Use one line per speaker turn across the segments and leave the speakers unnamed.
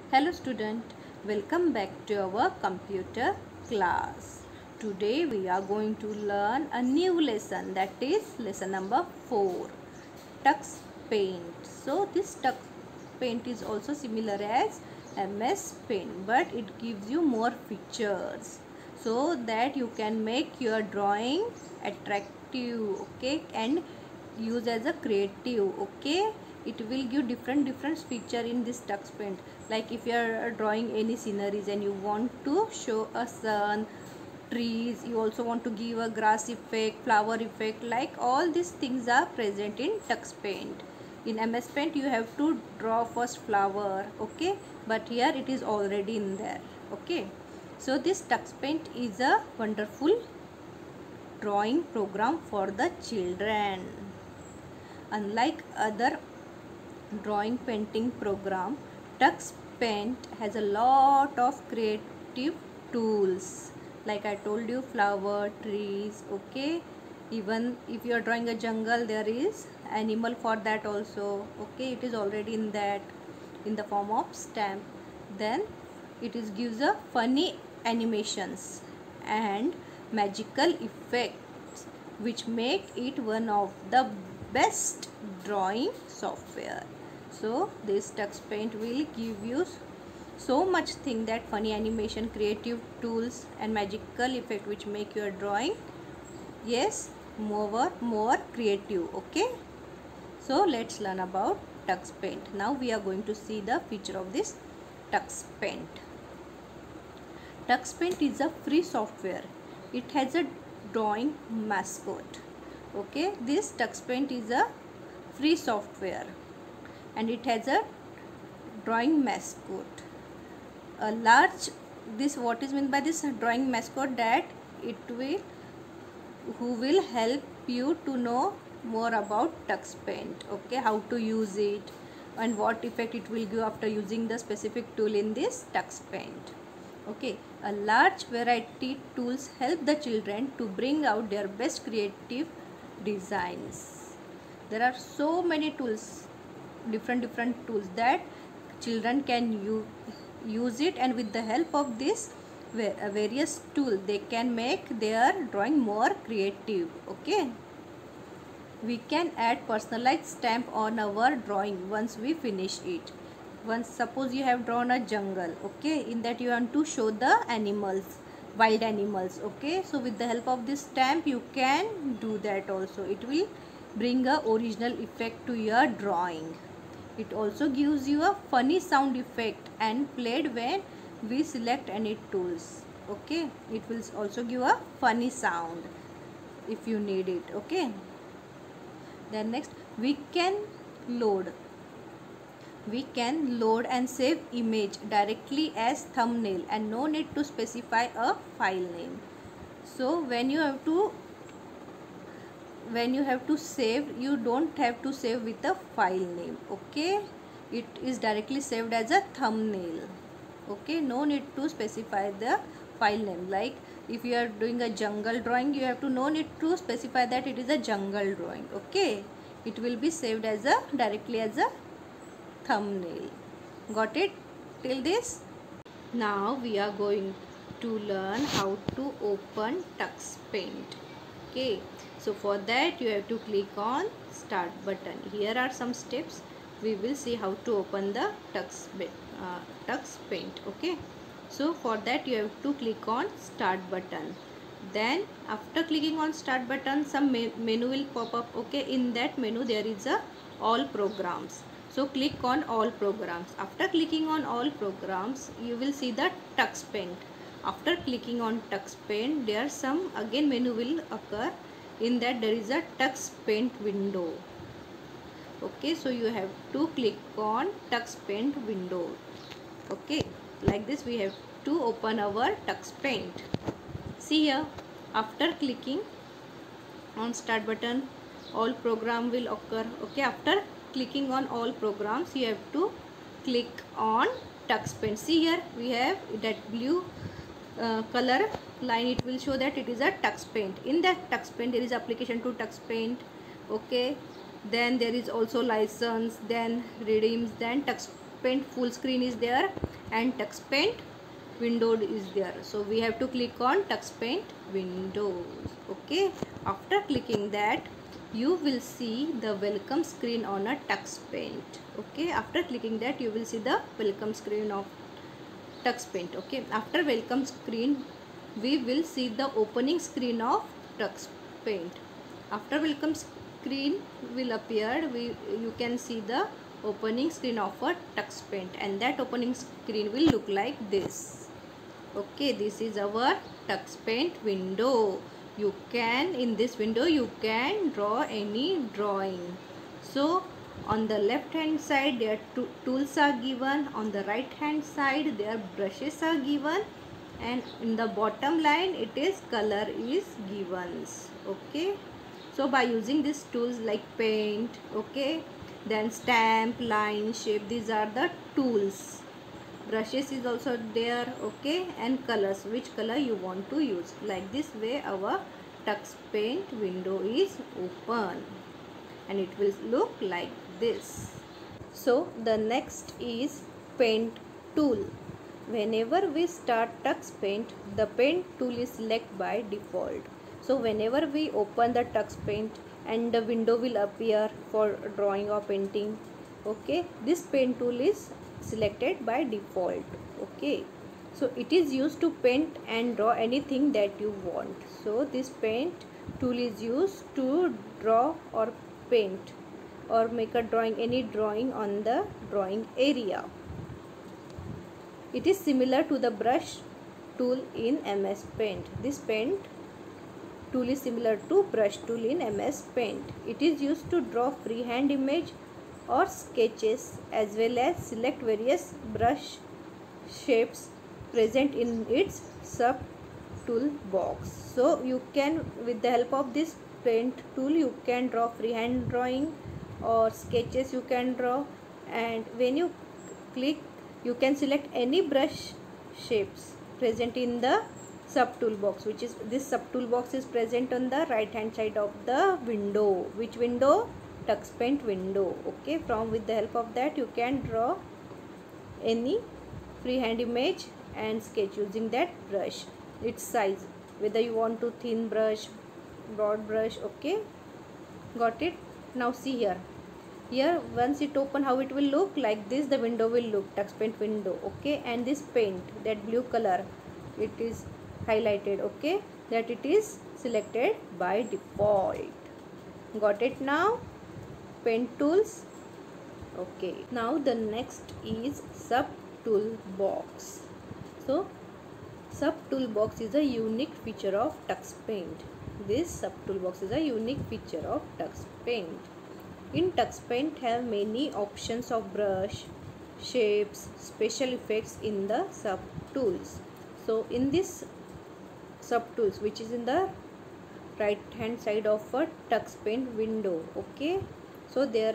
Hello student, welcome back to our computer class. Today we are going to learn a new lesson, that is lesson number 4, Tux Paint. So this Tux Paint is also similar as MS Paint, but it gives you more features so that you can make your drawing attractive, okay, and use as a creative, okay. It will give different feature in this Tux Paint. Like if you are drawing any sceneries and you want to show a sun, trees, you also want to give a grass effect, flower effect, like all these things are present in Tux Paint. In MS Paint you have to draw first flower, okay, but here it is already in there, okay. So this Tux Paint is a wonderful drawing program for the children. Unlike other drawing painting program, Tux Paint has a lot of creative tools. Like I told you, flower, trees, okay. Even if you are drawing a jungle, there is animal for that also, okay. It is already in that, in the form of stamp. Then it is gives a funny animations and magical effects, which make it one of the best drawing software. So this Tux Paint will give you so much thing, that funny animation, creative tools and magical effect which make your drawing, yes, more creative, okay. So let's learn about Tux Paint. Now we are going to see the feature of this Tux Paint. Tux Paint is a free software. It has a drawing mascot, okay. This Tux Paint is a free software and it has a drawing mascot. A large, this what is meant by this drawing mascot, that it will, who will help you to know more about Tux Paint, okay, how to use it and what effect it will give after using the specific tool in this Tux Paint, okay. A large variety tools help the children to bring out their best creative designs. There are so many tools, different tools, that children can use it, and with the help of this various tools they can make their drawing more creative, okay. We can add personalized stamp on our drawing once we finish it. Once suppose you have drawn a jungle, okay, in that you want to show the animals, wild animals, okay. So with the help of this stamp you can do that also. It will bring a original effect to your drawing. It also gives you a funny sound effect and played when we select any tools, okay. It will also give a funny sound if you need it, okay. Then next, we can load and save image directly as thumbnail and no need to specify a file name. So when you have to save, you don't have to save with a file name, okay. It is directly saved as a thumbnail, okay. No need to specify the file name. Like if you are doing a jungle drawing, you have to no need to specify that it is a jungle drawing, okay. It will be saved as a directly as a thumbnail. Got it till this? Now we are going to learn how to open Tux Paint, okay. So for that you have to click on start button. Here are some steps. We will see how to open the Tux Paint, okay. So for that you have to click on start button. Then after clicking on start button, some menu will pop up, okay. In that menu there is a all programs. So click on all programs. After clicking on all programs, you will see the Tux Paint. After clicking on Tux Paint, there some again menu will occur. In that there is a Tux Paint window, okay. So you have to click on Tux Paint window, okay. Like this we have to open our Tux Paint. See here, after clicking on start button, all program will occur, okay. After clicking on all programs, you have to click on Tux Paint. See here, we have that blue color line. It will show that it is a Tux Paint. In that Tux Paint there is application to Tux Paint, okay. Then there is also license, then redeems, then Tux Paint full screen is there, and tux paint window is there. So we have to click on tux paint windows. Okay, after clicking that, you will see the welcome screen on a tux paint. Okay, after clicking that, you will see the welcome screen of tux paint. Okay, after welcome screen, we will see the opening screen of tux paint. After welcome screen will appear, you can see the opening screen of a tux paint, and that opening screen will look like this. Okay, this is our tux paint window. You can, in this window, you can draw any drawing. So on the left hand side their tools are given, on the right hand side their brushes are given, and in the bottom line it is color is given. Okay, so by using these tools like paint, okay, then stamp, line, shape, these are the tools. Brushes is also there, okay, and colors, which color you want to use. Like this way our tux paint window is open, and it will look like this. So the next is paint tool. Whenever we start tux paint, the paint tool is selected by default. So whenever we open the tux paint and the window will appear for drawing or painting, okay, this paint tool is selected by default. Okay, so it is used to paint and draw anything that you want. So this paint tool is used to draw or paint or make a drawing, any drawing on the drawing area. It is similar to the brush tool in MS Paint. This paint tool is similar to brush tool in MS Paint. It is used to draw freehand image or sketches, as well as select various brush shapes present in its sub tool box. So you can, with the help of this paint tool, you can draw freehand drawing or sketches you can draw, and when you click, you can select any brush shapes present in the sub tool box, which is this sub tool box is present on the right hand side of the window. Which window? Tux paint window. Okay, from with the help of that you can draw any freehand image and sketch using that brush, its size, whether you want to thin brush, broad brush. Okay, got it. Now see here once it open, how it will look like this, the window will look, tux paint window. Okay, and this paint, that blue color, it is highlighted, okay, that it is selected by default. Got it now? Paint tools. Okay, now the next is sub tool box. So sub tool box is a unique feature of tux paint. This sub tool box is a unique feature of tux paint. In tux paint have many options of brush, shapes, special effects in the sub tools. So in this sub tools, which is in the right hand side of a tux paint window, okay, so there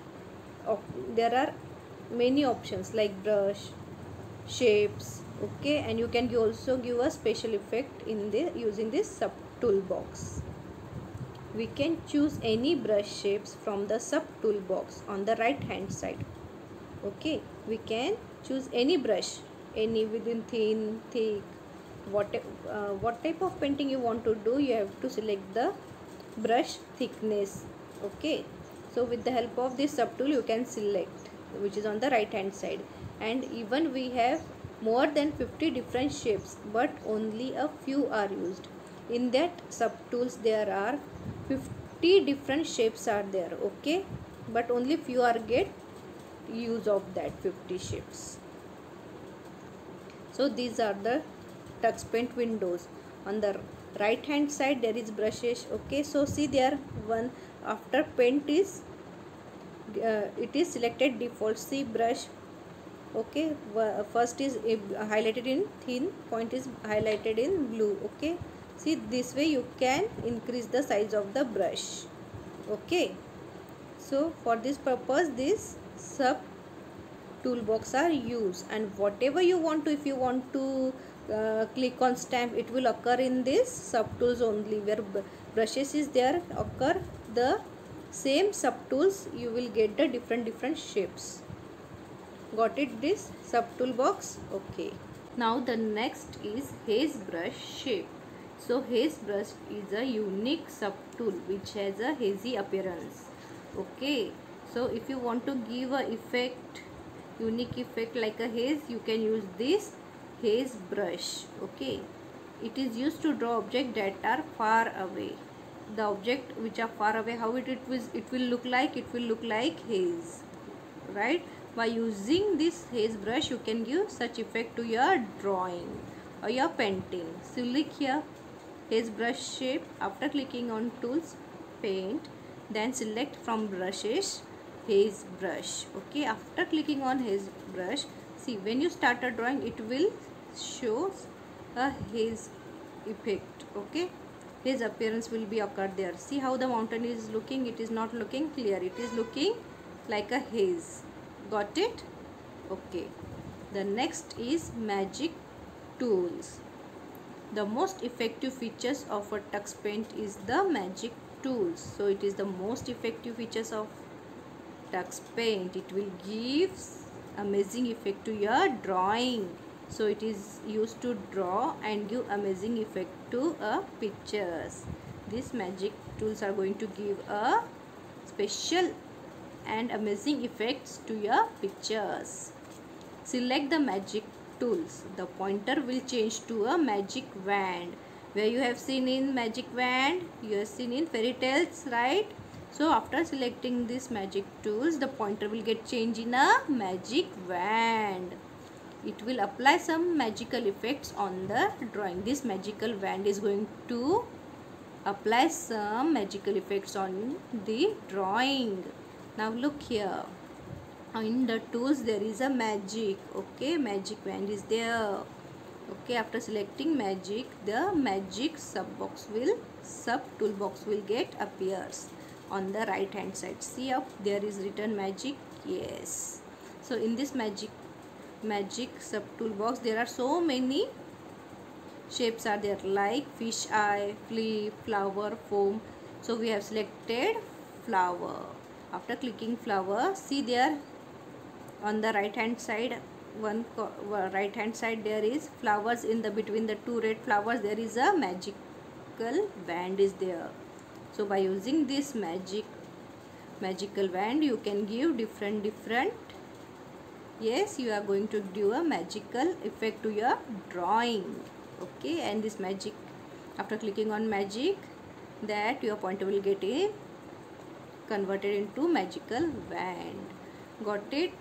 are many options like brush, shapes, okay, and you can also give a special effect in the using this sub tool box. We can choose any brush shapes from the sub tool box on the right hand side. Okay, we can choose any brush, any within thin, thick, what type of painting you want to do, you have to select the brush thickness. Okay, so with the help of this sub tool you can select, which is on the right hand side, and even we have more than 50 different shapes, but only a few are used. In that sub tools there are 50 different shapes are there, okay, but only few are get use of that 50 shapes. So these are the tux paint windows. On the right hand side there is brushes, okay, so see there one after paint is it is selected default, see brush, okay, first is highlighted in thin, point is highlighted in blue, okay, see this way you can increase the size of the brush. Okay, so for this purpose this sub toolbox are used, and whatever you want to, if you want to click on stamp, it will occur in this sub tools only. Where brushes is there occur the same sub tools, you will get the different shapes. Got it, this sub toolbox? Okay. Now the next is haze brush shape. So haze brush is a unique sub tool which has a hazy appearance. Okay. So if you want to give a effect, unique effect like a haze, you can use this haze brush. Okay. It is used to draw objects that are far away. The object which are far away, how it will look like? It will look like haze, right? By using this haze brush, you can give such effect to your drawing or your painting. So click here haze brush shape. After clicking on tools, paint, then select from brushes haze brush. Okay, after clicking on haze brush, see when you start a drawing, it will show a haze effect. Okay, haze appearance will be occurred there. See how the mountain is looking? It is not looking clear, it is looking like a haze. Got it? Okay. The next is magic tools. The most effective features of a tux paint is the magic tools. So it is the most effective features of tux paint. It will give amazing effect to your drawing. So it is used to draw and give amazing effect to pictures. These magic tools are going to give a special and amazing effects to your pictures. Select the magic tools. The pointer will change to a magic wand. Where you have seen in magic wand, you have seen in fairy tales, right? So after selecting these magic tools, the pointer will get changed in a magic wand. It will apply some magical effects on the drawing. This magical wand is going to apply some magical effects on the drawing. Now look here, in the tools there is a magic. Okay, magic wand is there. Okay, after selecting magic, the magic sub toolbox will get appears on the right hand side. See up there is written magic. Yes, so in this magic sub toolbox there are so many shapes are there, like fish eye, flip, flower, foam. So we have selected flower. After clicking flower, see there on the right hand side, right hand side there is flowers. In the between the two red flowers there is a magical wand is there. So by using this magical wand, you can give different yes, you are going to do a magical effect to your drawing. Okay, and this magic, after clicking on magic, that your pointer will get converted into magical wand. Got it?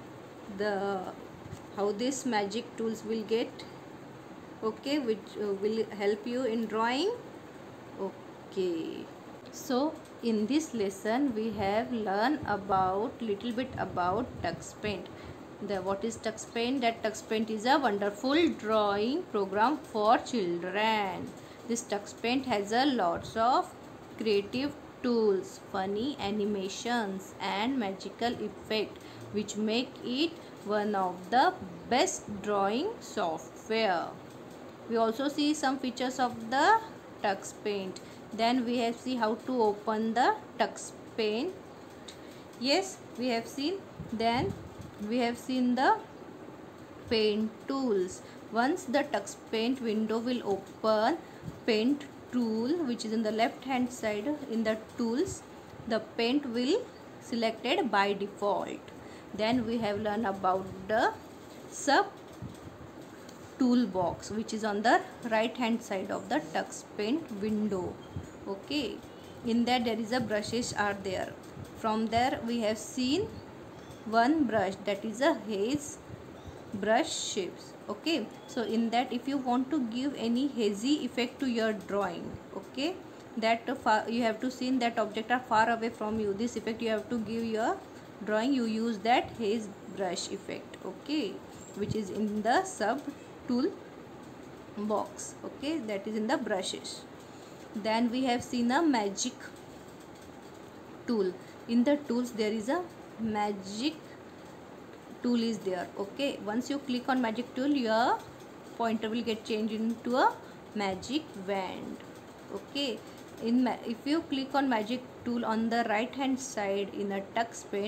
How this magic tools will get, okay, which will help you in drawing. Okay, so in this lesson we have learned about little bit about tux paint. What is tux paint? That tux paint is a wonderful drawing program for children. This tux paint has a lots of creative tools, funny animations and magical effect which make it one of the best drawing software. We also see some features of the tux paint. Then we have see how to open the tux paint. Yes, we have seen. Then we have seen the paint tools. Once the tux paint window will open, paint tool which is in the left hand side in the tools, the paint will selected by default. Then we have learned about the sub toolbox which is on the right hand side of the tux paint window. Okay, in that there is a brushes are there. From there we have seen one brush, that is a haze brush shapes. Okay, so in that if you want to give any hazy effect to your drawing, okay, that you have to see that object are far away from you, this effect you have to give your drawing, you use that haze brush effect. Okay, which is in the sub tool box. Okay, that is in the brushes. Then we have seen a magic tool. In the tools there is a magic tool is there. Okay, once you click on magic tool, your pointer will get changed into a magic wand. Okay, if you click on magic tool on the right hand side in a tux paint,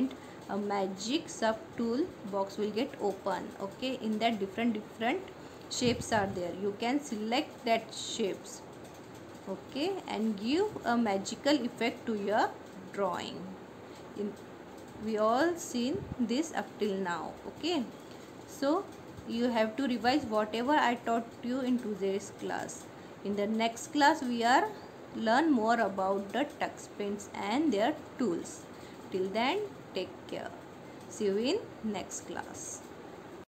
a magic sub tool box will get open. Okay, in that different shapes are there. You can select that shapes, okay, and give a magical effect to your drawing. We all seen this up till now. Okay, so you have to revise whatever I taught you in today's class. In the next class we are learn more about the tux paints and their tools. Till then, take care. See you in next class.